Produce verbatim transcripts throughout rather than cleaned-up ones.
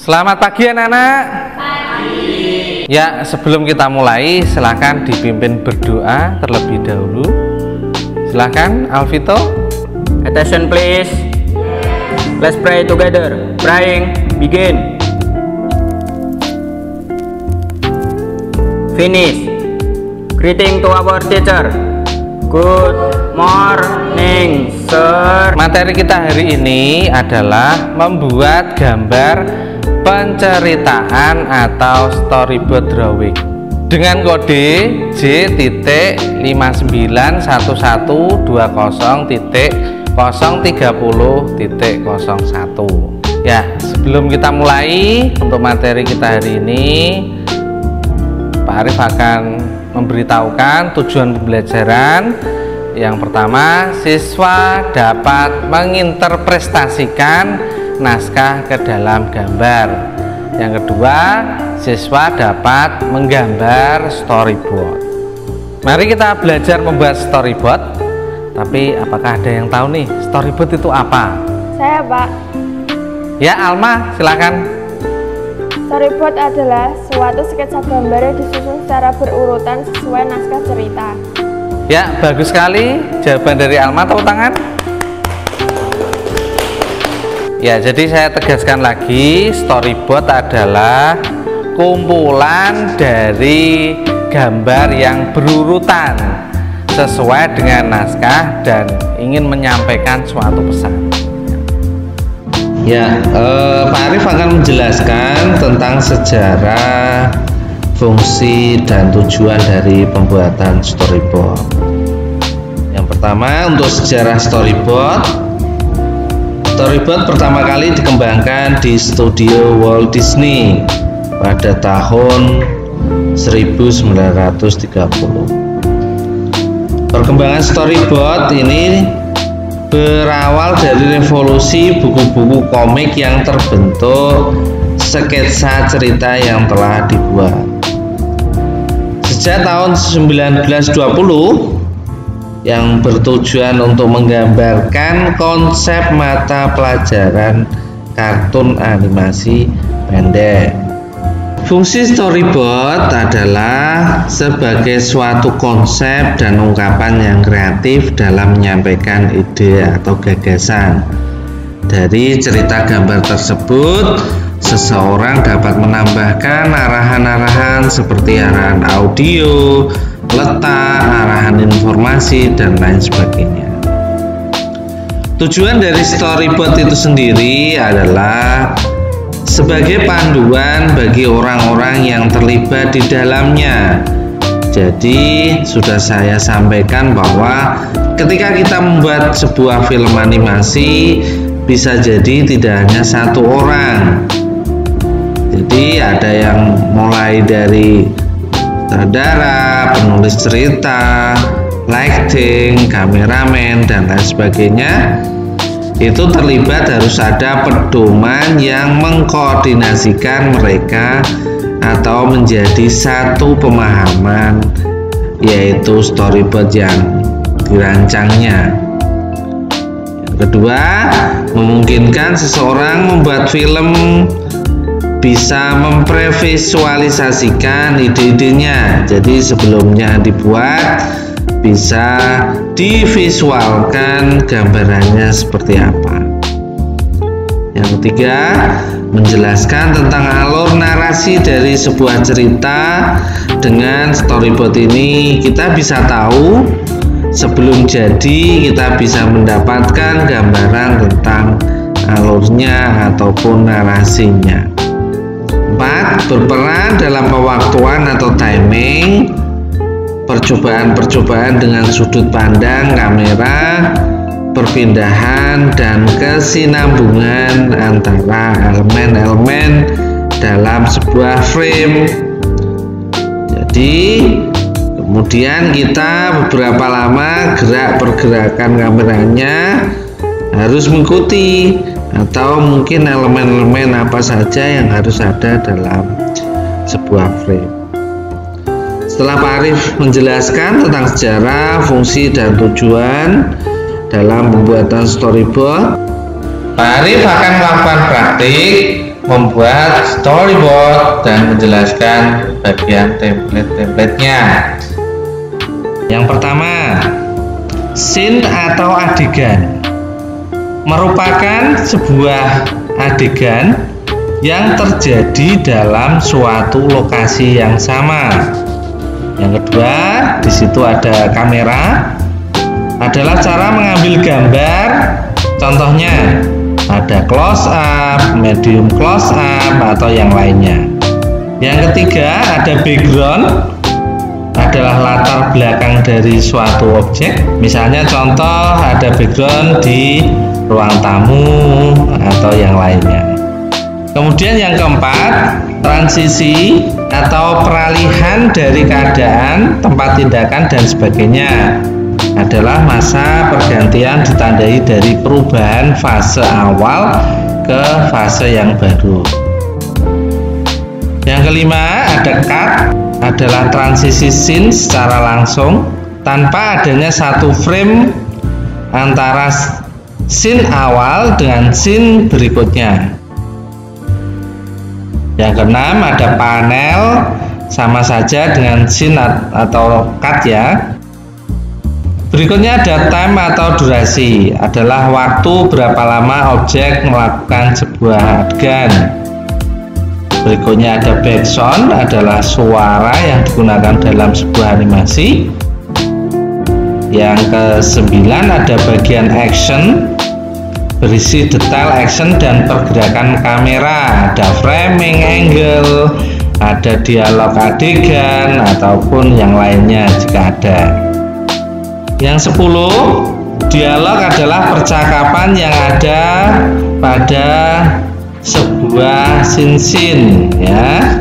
Selamat pagi anak-anak. Pagi. Ya, sebelum kita mulai, silakan dipimpin berdoa terlebih dahulu. Silakan, Alvito. Attention please. Let's pray together. Praying, begin. Finish. Greeting to our teacher. Good morning, sir. Materi kita hari ini adalah membuat gambar penceritaan atau storyboard drawing dengan kode J lima sembilan satu satu dua nol nol tiga nol nol satu. Ya, sebelum kita mulai untuk materi kita hari ini, Pak Arif akan memberitahukan tujuan pembelajaran. Yang pertama, siswa dapat menginterpretasikan naskah ke dalam gambar. Yang kedua, siswa dapat menggambar storyboard. Mari kita belajar membuat storyboard. Tapi apakah ada yang tahu nih storyboard itu apa? Saya, Pak. Ya, Alma, silakan. Storyboard adalah suatu sketsa gambar yang disusun secara berurutan sesuai naskah cerita. Ya, bagus sekali jawaban dari Alma. Tepuk tangan. Ya, jadi saya tegaskan lagi, storyboard adalah kumpulan dari gambar yang berurutan sesuai dengan naskah dan ingin menyampaikan suatu pesan. Ya, eh, Pak Arif akan menjelaskan tentang sejarah, fungsi, dan tujuan dari pembuatan storyboard. Yang pertama, untuk sejarah storyboard. Storyboard pertama kali dikembangkan di studio Walt Disney pada tahun seribu sembilan ratus tiga puluh. Perkembangan storyboard ini berawal dari revolusi buku-buku komik yang terbentuk sketsa cerita yang telah dibuat. Sejak tahun seribu sembilan ratus dua puluh, yang bertujuan untuk menggambarkan konsep mata pelajaran kartun animasi pendek. Fungsi storyboard adalah sebagai suatu konsep dan ungkapan yang kreatif dalam menyampaikan ide atau gagasan. Dari cerita gambar tersebut, seseorang dapat menambahkan arahan-arahan seperti arahan audio, letak, arahan informasi, dan lain sebagainya. Tujuan dari storyboard itu sendiri adalah sebagai panduan bagi orang-orang yang terlibat di dalamnya. Jadi sudah saya sampaikan bahwa ketika kita membuat sebuah film animasi, bisa jadi tidak hanya satu orang. Jadi ada yang mulai dari sutradara, penulis cerita, lighting, kameramen, dan lain sebagainya. Itu terlibat, harus ada pedoman yang mengkoordinasikan mereka atau menjadi satu pemahaman, yaitu storyboard yang dirancangnya. Yang kedua, memungkinkan seseorang membuat film bisa memprevisualisasikan ide-idenya. Jadi sebelumnya dibuat, bisa divisualkan gambarannya seperti apa. Yang ketiga, menjelaskan tentang alur narasi dari sebuah cerita. Dengan storyboard ini kita bisa tahu sebelum jadi, kita bisa mendapatkan gambaran tentang alurnya ataupun narasinya. Empat, berperan dalam pewaktuan atau timing, percobaan-percobaan dengan sudut pandang kamera, perpindahan dan kesinambungan antara elemen-elemen dalam sebuah frame. Jadi kemudian kita beberapa lama gerak pergerakan kameranya harus mengikuti, atau mungkin elemen-elemen apa saja yang harus ada dalam sebuah frame. Setelah Pak Arif menjelaskan tentang sejarah, fungsi, dan tujuan dalam pembuatan storyboard, Pak Arif akan melakukan praktik membuat storyboard dan menjelaskan bagian template-templatenya. Yang pertama, scene atau adegan merupakan sebuah adegan yang terjadi dalam suatu lokasi yang sama. Yang kedua, di situ ada kamera, adalah cara mengambil gambar. Contohnya ada close up, medium close up, atau yang lainnya. Yang ketiga, ada background, adalah latar belakang dari suatu objek. Misalnya contoh ada background di ruang tamu atau yang lainnya. Kemudian yang keempat, transisi atau peralihan dari keadaan, tempat tindakan dan sebagainya, adalah masa pergantian ditandai dari perubahan fase awal ke fase yang baru. Yang kelima, ada cut, adalah transisi scene secara langsung tanpa adanya satu frame antara scene awal dengan scene berikutnya. Yang keenam, ada panel, sama saja dengan scene atau cut ya. Berikutnya ada time atau durasi, adalah waktu berapa lama objek melakukan sebuah adegan. Berikutnya ada background, adalah suara yang digunakan dalam sebuah animasi. Yang kesembilan ada bagian action, berisi detail action dan pergerakan kamera, ada framing angle, ada dialog adegan ataupun yang lainnya jika ada. Yang sepuluh, dialog adalah percakapan yang ada pada sebuah scene-scene ya.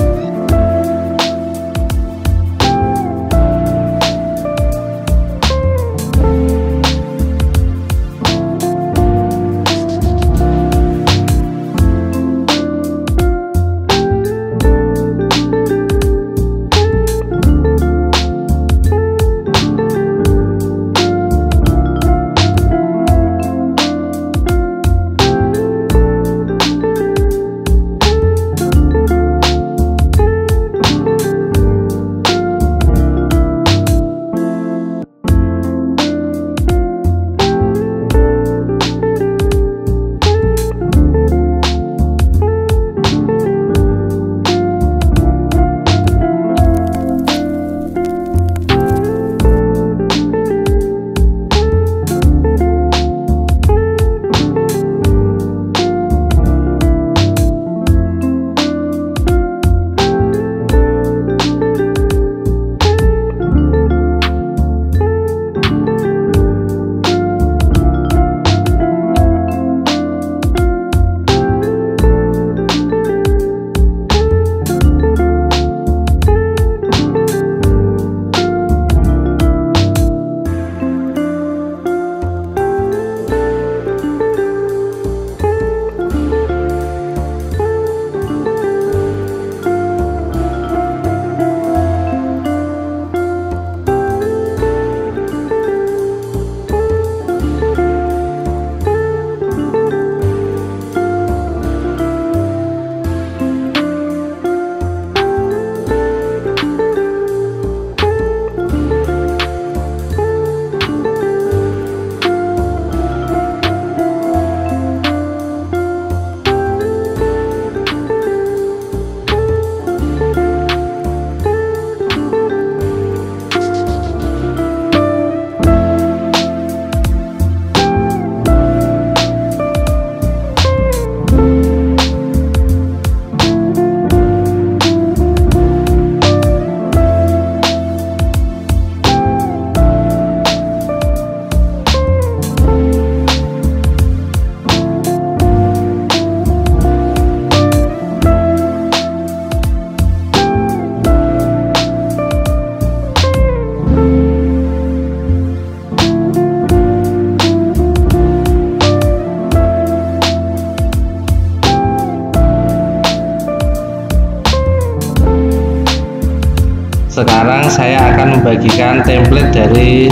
Sekarang saya akan membagikan template dari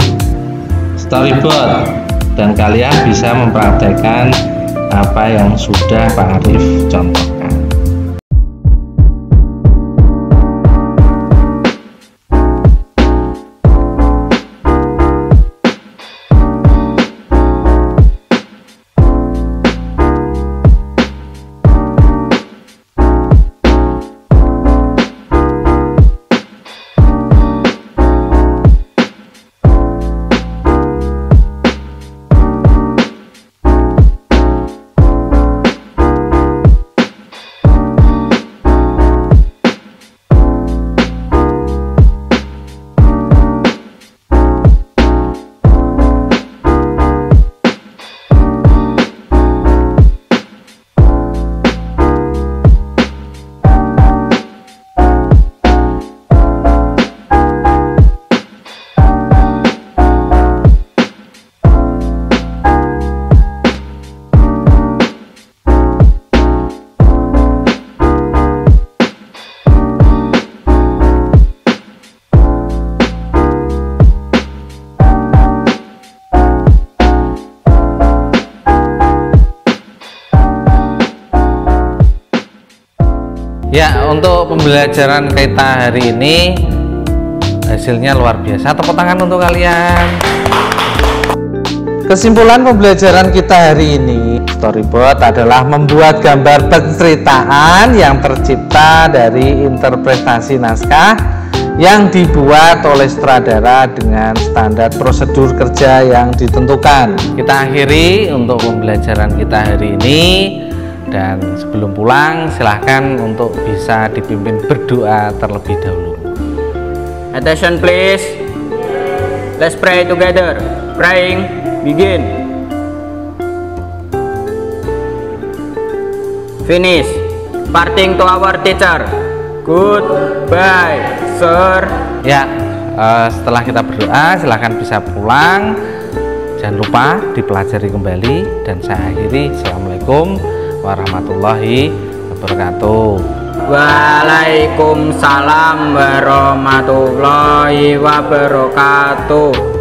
storyboard dan kalian bisa mempraktekkan apa yang sudah Pak Arif contohkan. Ya, untuk pembelajaran kita hari ini hasilnya luar biasa. Tepuk tangan untuk kalian. Kesimpulan pembelajaran kita hari ini, storyboard adalah membuat gambar penceritaan yang tercipta dari interpretasi naskah yang dibuat oleh sutradara dengan standar prosedur kerja yang ditentukan. Kita akhiri untuk pembelajaran kita hari ini, dan sebelum pulang silahkan untuk bisa dipimpin berdoa terlebih dahulu. Attention please. Let's pray together. Praying, begin. Finish. Parting to our teacher. Goodbye, sir. Ya, uh, setelah kita berdoa silahkan bisa pulang. Jangan lupa dipelajari kembali, dan saya akhiri. Assalamualaikum warahmatullahi wabarakatuh. Waalaikumsalam warahmatullahi wabarakatuh.